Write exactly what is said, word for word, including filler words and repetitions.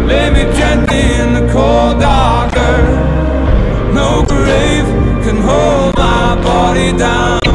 Lay me gently in the cold dark earth. No grave can hold my body down.